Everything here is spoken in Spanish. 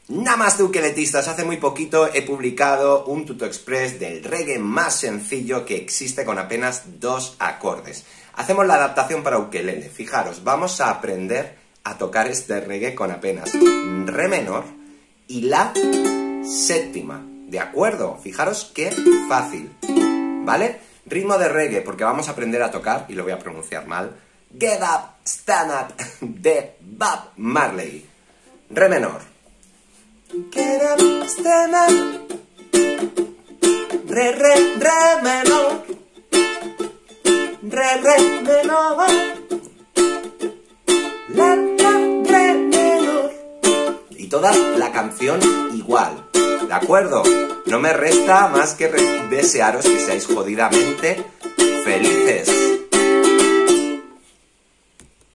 Namaste ukeletistas, hace muy poquito he publicado un tuto express del reggae más sencillo que existe con apenas 2 acordes. Hacemos la adaptación para ukelele. Fijaros, vamos a aprender a tocar este reggae con apenas re menor y la séptima, ¿de acuerdo? Fijaros qué fácil, ¿vale? Ritmo de reggae, porque vamos a aprender a tocar, y lo voy a pronunciar mal, Get Up, Stand Up, de Bob Marley. Re menor. Get up, stand up, re menor, re menor, la re menor. Y toda la canción igual, ¿de acuerdo? No me resta más que desearos que seáis jodidamente felices.